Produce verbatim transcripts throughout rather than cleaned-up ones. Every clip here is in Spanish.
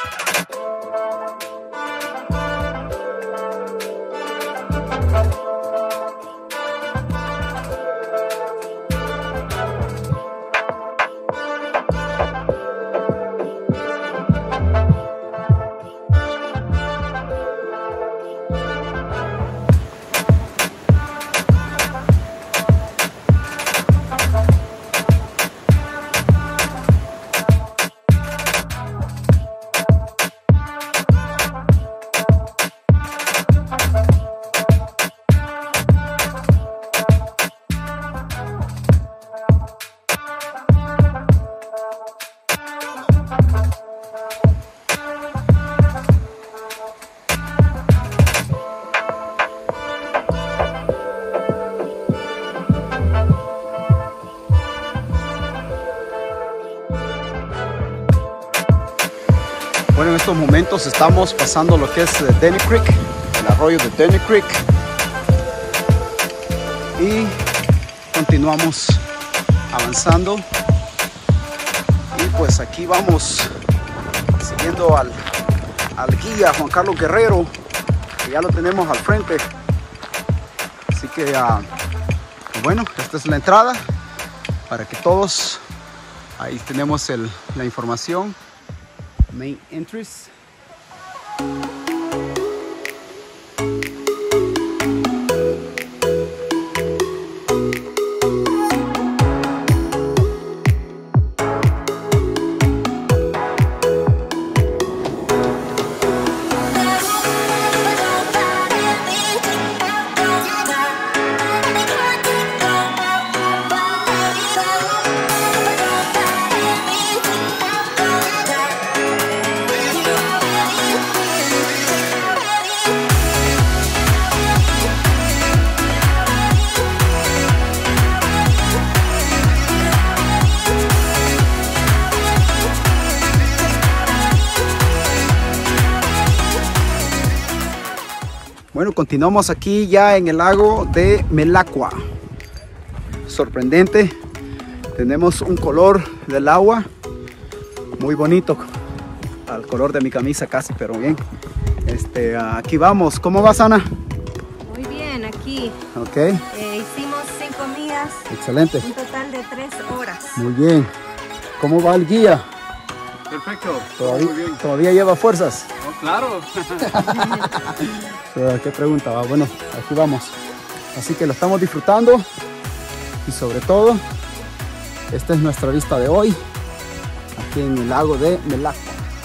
Bueno, en estos momentos estamos pasando lo que es Denny Creek, el arroyo de Denny Creek, y continuamos avanzando. Y pues aquí vamos siguiendo al, al guía Juan Carlos Guerrero, que ya lo tenemos al frente. Así que uh, bueno, esta es la entrada para que todos, ahí tenemos el, la información. Main entries. Bueno, continuamos aquí ya en el lago de Melacua. Sorprendente. Tenemos un color del agua muy bonito. Al color de mi camisa casi, pero bien. Este, aquí vamos. ¿Cómo vas, Ana? Muy bien, aquí. Ok. Eh, hicimos cinco millas. Excelente. Un total de tres horas. Muy bien. ¿Cómo va el guía? Perfecto. ¿Todavía, muy bien. ¿todavía lleva fuerzas? Oh, claro. ¿Qué pregunta va? Bueno, aquí vamos. Así que lo estamos disfrutando. Y sobre todo, esta es nuestra vista de hoy. Aquí en el lago de Melacua.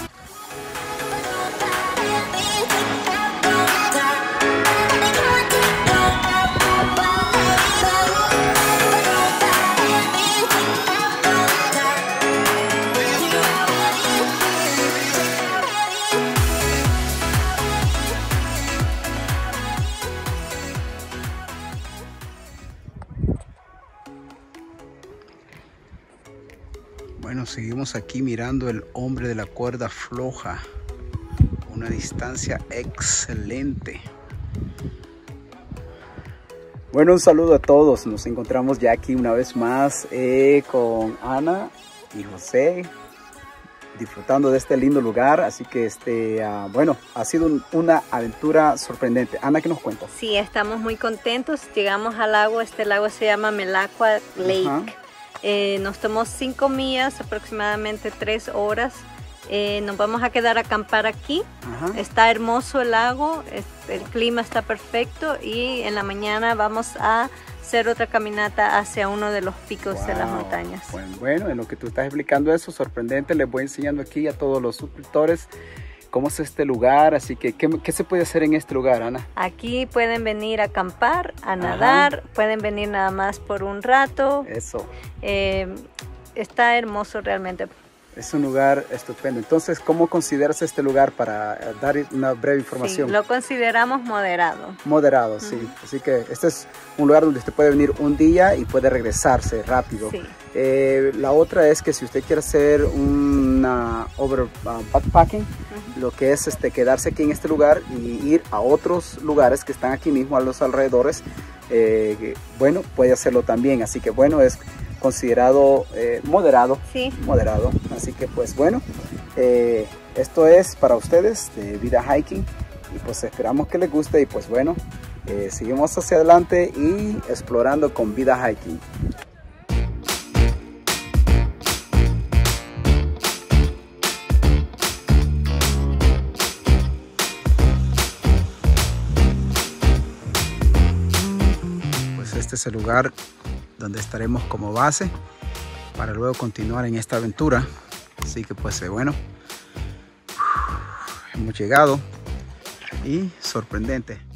Bueno, seguimos aquí mirando el hombre de la cuerda floja. Una distancia excelente. Bueno, un saludo a todos. Nos encontramos ya aquí una vez más eh, con Ana y José, disfrutando de este lindo lugar. Así que, este, uh, bueno, ha sido un, una aventura sorprendente. Ana, ¿qué nos cuentas? Sí, estamos muy contentos. Llegamos al lago. Este lago se llama Melacua Lake. Ajá. Eh, nos tomó cinco millas, aproximadamente tres horas. Eh, nos vamos a quedar a acampar aquí. Ajá. Está hermoso el lago, es, el clima está perfecto y en la mañana vamos a hacer otra caminata hacia uno de los picos Wow. de las montañas. Bueno, bueno, en lo que tú estás explicando eso, sorprendente, les voy enseñando aquí a todos los suscriptores cómo es este lugar. Así que, ¿qué, qué se puede hacer en este lugar, Ana? Aquí pueden venir a acampar, a nadar, Ajá. pueden venir nada más por un rato. Eso. Eh, está hermoso realmente. Es un lugar estupendo. Entonces, ¿cómo consideras este lugar para dar una breve información? Sí, lo consideramos moderado. Moderado, sí. Uh-huh. Así que este es un lugar donde usted puede venir un día y puede regresarse rápido. Sí. Eh, la otra es que si usted quiere hacer una over uh, backpacking, uh-huh. lo que es este, quedarse aquí en este lugar y ir a otros lugares que están aquí mismo a los alrededores, eh, bueno, puede hacerlo también. Así que bueno, es considerado eh, moderado, sí. moderado, así que pues bueno, eh, esto es para ustedes de Vida Hiking y pues esperamos que les guste y pues bueno, eh, seguimos hacia adelante y explorando con Vida Hiking. Pues este es el lugar donde estaremos como base para luego continuar en esta aventura. Así que pues bueno, hemos llegado y sorprendente.